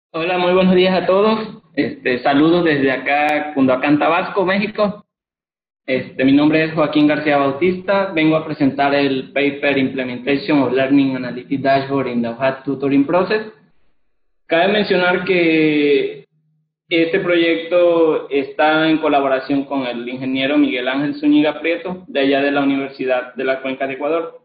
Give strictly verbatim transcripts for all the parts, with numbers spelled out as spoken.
Hola, muy buenos días a todos. Este, saludos desde acá, Cunduacán, Tabasco, México. Este, mi nombre es Joaquín García Bautista. Vengo a presentar el paper Implementation of Learning Analytics Dashboard in the OHAT Tutoring Process. Cabe mencionar que este proyecto está en colaboración con el ingeniero Miguel Ángel Zúñiga Prieto, de allá de la Universidad de la Cuenca de Ecuador.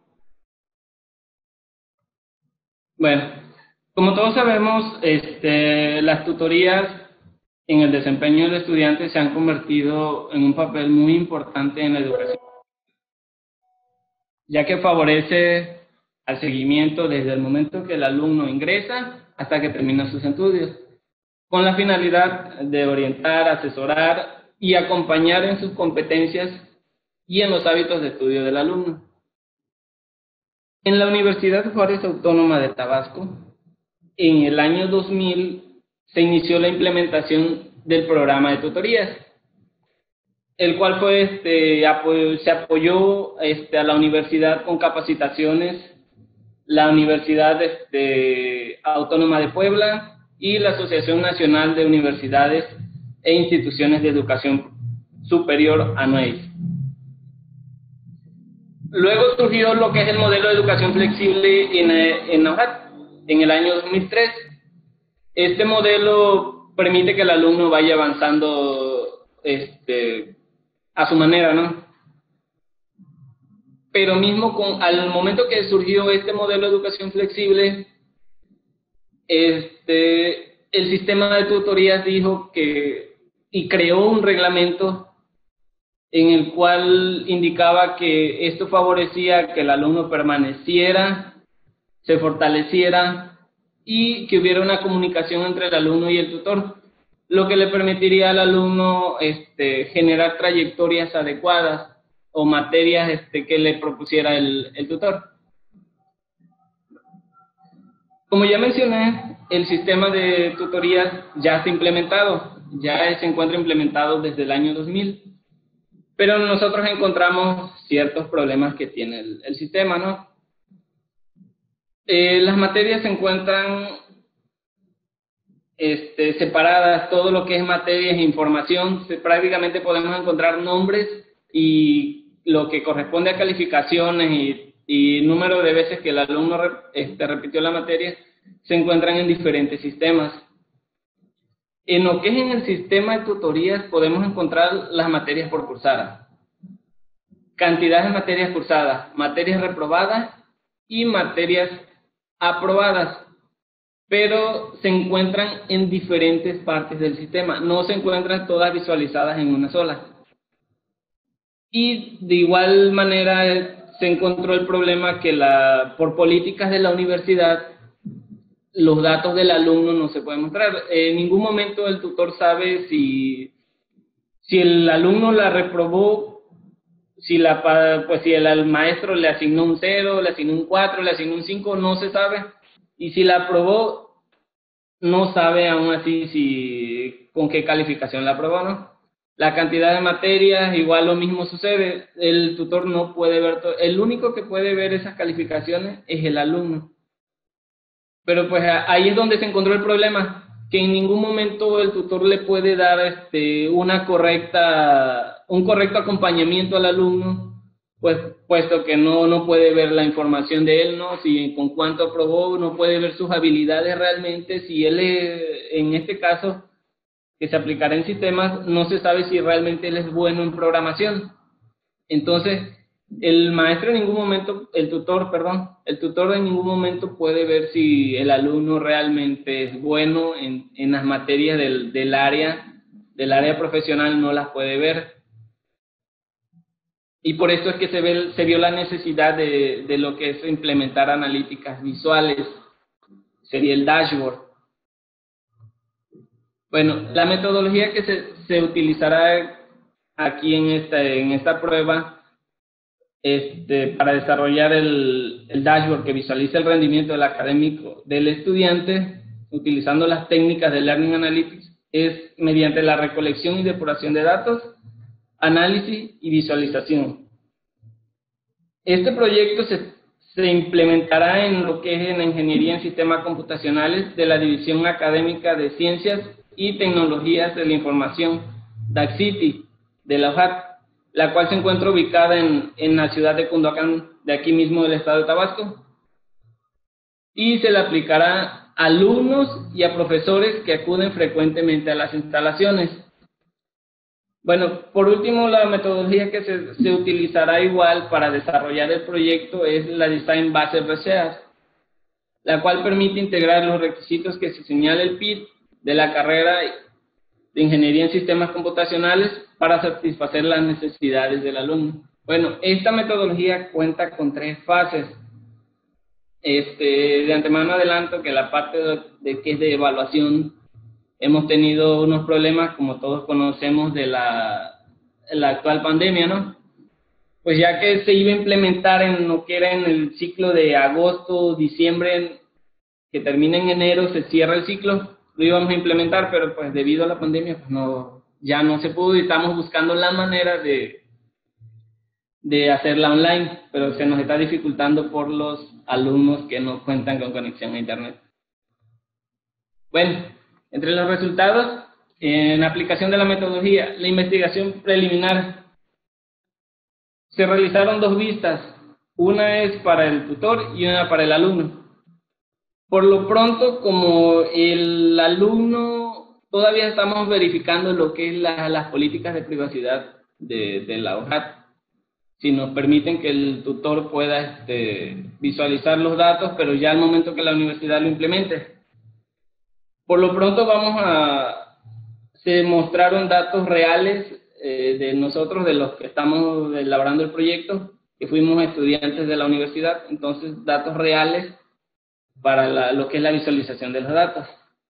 Bueno, como todos sabemos, este, las tutorías en el desempeño del estudiante se han convertido en un papel muy importante en la educación, ya que favorece al seguimiento desde el momento que el alumno ingresa hasta que termina sus estudios, con la finalidad de orientar, asesorar y acompañar en sus competencias y en los hábitos de estudio del alumno. En la Universidad Juárez Autónoma de Tabasco, en el año dos mil se inició la implementación del programa de tutorías, el cual fue, este, apoyo, se apoyó este, a la universidad con capacitaciones, la Universidad este, Autónoma de Puebla y la Asociación Nacional de Universidades e Instituciones de Educación Superior, ANUEIS. Luego surgió lo que es el modelo de educación flexible en, en OHAT, en el año dos mil tres. Este modelo permite que el alumno vaya avanzando este, a su manera, ¿no? Pero mismo con, al momento que surgió este modelo de educación flexible, este, el sistema de tutorías dijo que, y creó un reglamento en el cual indicaba que esto favorecía que el alumno permaneciera, se fortaleciera y que hubiera una comunicación entre el alumno y el tutor, lo que le permitiría al alumno este, generar trayectorias adecuadas o materias este, que le propusiera el, el tutor. Como ya mencioné, el sistema de tutorías ya está implementado, ya se encuentra implementado desde el año dos mil, pero nosotros encontramos ciertos problemas que tiene el, el sistema, ¿no? Eh, las materias se encuentran este, separadas, todo lo que es materias e información, se, prácticamente podemos encontrar nombres y lo que corresponde a calificaciones y, y número de veces que el alumno re, este, repitió la materia, se encuentran en diferentes sistemas. En lo que es en el sistema de tutorías podemos encontrar las materias por cursada, cantidad de materias cursadas, materias reprobadas y materias aprobadas, pero se encuentran en diferentes partes del sistema, no se encuentran todas visualizadas en una sola. Y de igual manera se encontró el problema que la, por políticas de la universidad, los datos del alumno no se pueden mostrar. En ningún momento el tutor sabe si, si el alumno la reprobó, si, la, pues si el, el maestro le asignó un cero, le asignó un cuatro, le asignó un cinco, no se sabe. Y si la aprobó, no sabe aún así si con qué calificación la aprobó, ¿no? La cantidad de materias, igual lo mismo sucede. El tutor no puede ver todo. El único que puede ver esas calificaciones es el alumno. Pero pues ahí es donde se encontró el problema, que en ningún momento el tutor le puede dar este, una correcta, un correcto acompañamiento al alumno, pues puesto que no, no puede ver la información de él, ¿no? Si con cuánto aprobó, no puede ver sus habilidades realmente, si él es, en este caso, que se aplicará en sistemas, no se sabe si realmente él es bueno en programación. Entonces, el maestro en ningún momento, el tutor, perdón, el tutor en ningún momento puede ver si el alumno realmente es bueno en, en las materias del, del área, del área profesional, no las puede ver. Y por eso es que se, ve, se vio la necesidad de, de lo que es implementar analíticas visuales, sería el dashboard. Bueno, la metodología que se, se utilizará aquí en esta, en esta prueba Este, para desarrollar el, el dashboard que visualiza el rendimiento del académico del estudiante, utilizando las técnicas de Learning Analytics, es mediante la recolección y depuración de datos, análisis y visualización. Este proyecto se, se implementará en lo que es en la Ingeniería en Sistemas Computacionales de la División Académica de Ciencias y Tecnologías de la Información, DACCITI, de la U J A T, la cual se encuentra ubicada en, en la ciudad de Cunduacán, de aquí mismo del estado de Tabasco, y se le aplicará a alumnos y a profesores que acuden frecuentemente a las instalaciones. Bueno, por último, la metodología que se, se utilizará igual para desarrollar el proyecto es la Design Based Research, la cual permite integrar los requisitos que se señala el P I D de la carrera de Ingeniería en Sistemas Computacionales para satisfacer las necesidades del alumno. Bueno, esta metodología cuenta con tres fases. Este, de antemano adelanto que la parte de, de que es de evaluación, hemos tenido unos problemas, como todos conocemos, de la, la actual pandemia, ¿no? Pues ya que se iba a implementar en lo que era en el ciclo de agosto, diciembre, que termina en enero, se cierra el ciclo, lo íbamos a implementar, pero pues debido a la pandemia, pues no, ya no se pudo y estamos buscando la manera de, de hacerla online, pero se nos está dificultando por los alumnos que no cuentan con conexión a internet. Bueno, entre los resultados, en aplicación de la metodología, la investigación preliminar, se realizaron dos vistas, una es para el tutor y una para el alumno. Por lo pronto, como el alumno, todavía estamos verificando lo que es la, las políticas de privacidad de, de la U J A T, si nos permiten que el tutor pueda este, visualizar los datos, pero ya al momento que la universidad lo implemente. Por lo pronto vamos a, se mostraron datos reales eh, de nosotros, de los que estamos elaborando el proyecto, que fuimos estudiantes de la universidad, entonces datos reales para la, lo que es la visualización de los datos.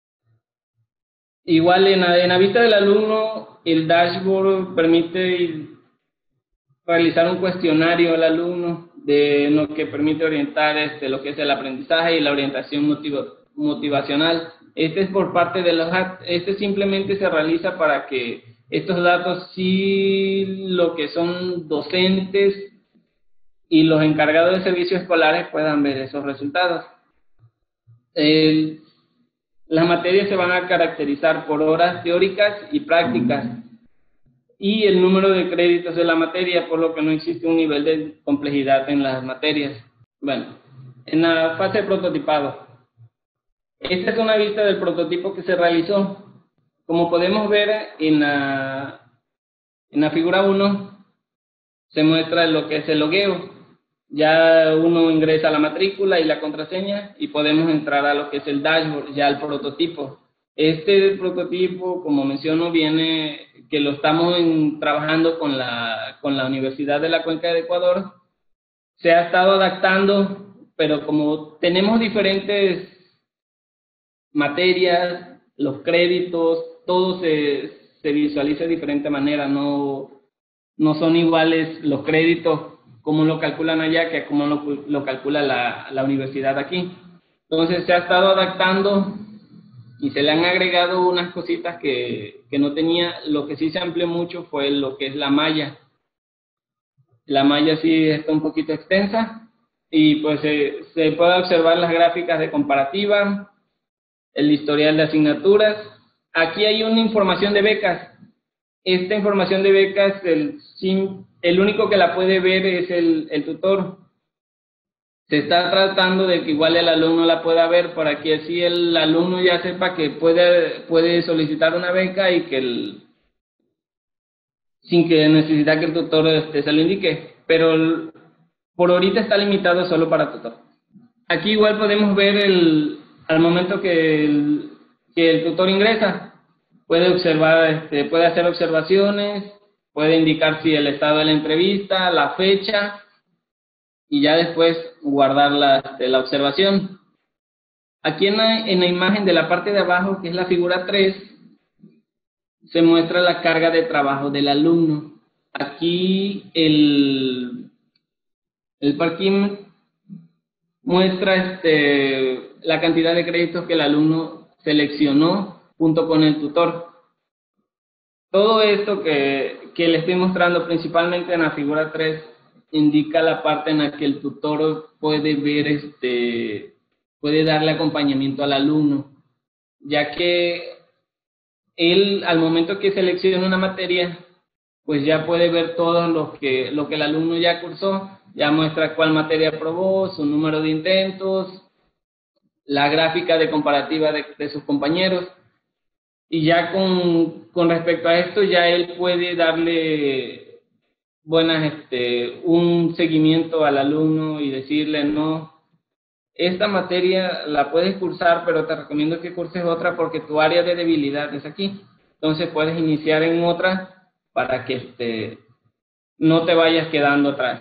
Igual en la, en la vista del alumno, el dashboard permite realizar un cuestionario al alumno, de lo que permite orientar este, lo que es el aprendizaje y la orientación motiva, motivacional. Este es por parte de los U J A T. Este simplemente se realiza para que estos datos, sí, lo que son docentes y los encargados de servicios escolares puedan ver esos resultados. El, las materias se van a caracterizar por horas teóricas y prácticas y el número de créditos de la materia, por lo que no existe un nivel de complejidad en las materias. Bueno, en la fase de prototipado, esta es una vista del prototipo que se realizó. Como podemos ver en la, en la figura uno, se muestra lo que es el logueo. Ya uno ingresa la matrícula y la contraseña y podemos entrar a lo que es el dashboard, ya el prototipo. Este prototipo, como menciono, viene que lo estamos en, trabajando con la, con la Universidad de la Cuenca de Ecuador. Se ha estado adaptando, pero como tenemos diferentes materias, los créditos, todo se, se visualiza de diferente manera, no, no son iguales los créditos como lo calculan allá que como lo, lo calcula la, la universidad aquí. Entonces se ha estado adaptando y se le han agregado unas cositas que, que no tenía. Lo que sí se amplió mucho fue lo que es la malla. La malla sí está un poquito extensa y pues se, se puede observar las gráficas de comparativa, el historial de asignaturas. Aquí hay una información de becas. Esta información de becas, el, el único que la puede ver es el, el tutor. Se está tratando de que igual el alumno la pueda ver para que así el alumno ya sepa que puede, puede solicitar una beca y que el, sin que necesite que el tutor este, se lo indique. Pero el, por ahorita está limitado solo para tutor. Aquí igual podemos ver el, al momento que el, que el tutor ingresa. Puede observar, este, puede hacer observaciones, puede indicar si el estado de la entrevista, la fecha, y ya después guardar la, este, la observación. Aquí en la, en la imagen de la parte de abajo, que es la figura tres, se muestra la carga de trabajo del alumno. Aquí el, el parquímetro muestra este, la cantidad de créditos que el alumno seleccionó junto con el tutor. Todo esto que, que le estoy mostrando principalmente en la figura tres indica la parte en la que el tutor puede ver, este, puede darle acompañamiento al alumno, ya que él, al momento que selecciona una materia, pues ya puede ver todo lo que, lo que el alumno ya cursó, ya muestra cuál materia aprobó, su número de intentos, la gráfica de comparativa de, de sus compañeros, y ya con, con respecto a esto, ya él puede darle buenas, este, un seguimiento al alumno y decirle, no, esta materia la puedes cursar, pero te recomiendo que curses otra porque tu área de debilidad es aquí. Entonces puedes iniciar en otra para que este, no te vayas quedando atrás.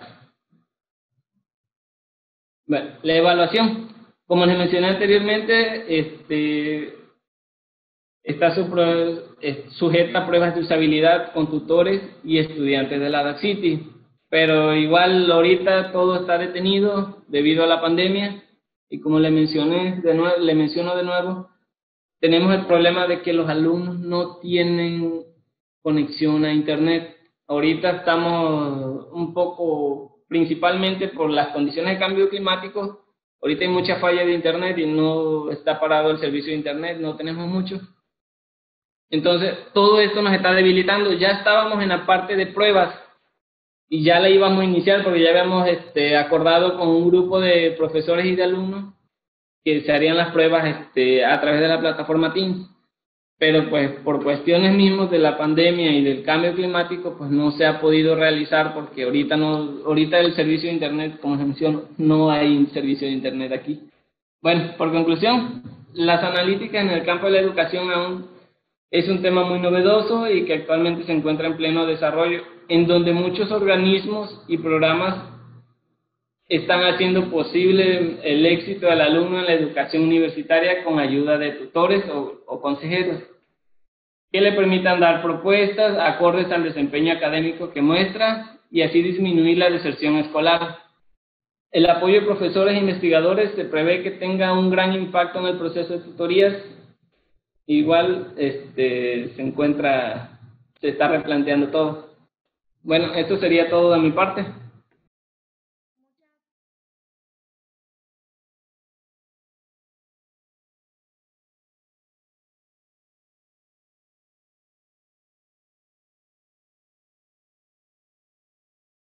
Bueno, la evaluación. Como les mencioné anteriormente, este, está sujeta a pruebas de usabilidad con tutores y estudiantes de la Udacity. Pero igual ahorita todo está detenido debido a la pandemia. Y como le mencioné de nuevo, le menciono de nuevo, tenemos el problema de que los alumnos no tienen conexión a internet. Ahorita estamos un poco, principalmente por las condiciones de cambio climático, ahorita hay mucha falla de internet y no está parado el servicio de internet, no tenemos mucho. Entonces, todo esto nos está debilitando. Ya estábamos en la parte de pruebas y ya la íbamos a iniciar porque ya habíamos este, acordado con un grupo de profesores y de alumnos que se harían las pruebas este, a través de la plataforma Teams, pero pues por cuestiones mismos de la pandemia y del cambio climático, pues no se ha podido realizar porque ahorita no, ahorita el servicio de internet, como les menciono, no hay servicio de internet aquí. Bueno, por conclusión, las analíticas en el campo de la educación aún es un tema muy novedoso y que actualmente se encuentra en pleno desarrollo, en donde muchos organismos y programas están haciendo posible el éxito del alumno en la educación universitaria con ayuda de tutores o, o consejeros que le permitan dar propuestas acordes al desempeño académico que muestra y así disminuir la deserción escolar. El apoyo de profesores e investigadores se prevé que tenga un gran impacto en el proceso de tutorías. Igual este, se encuentra, se está replanteando todo. Bueno, esto sería todo de mi parte.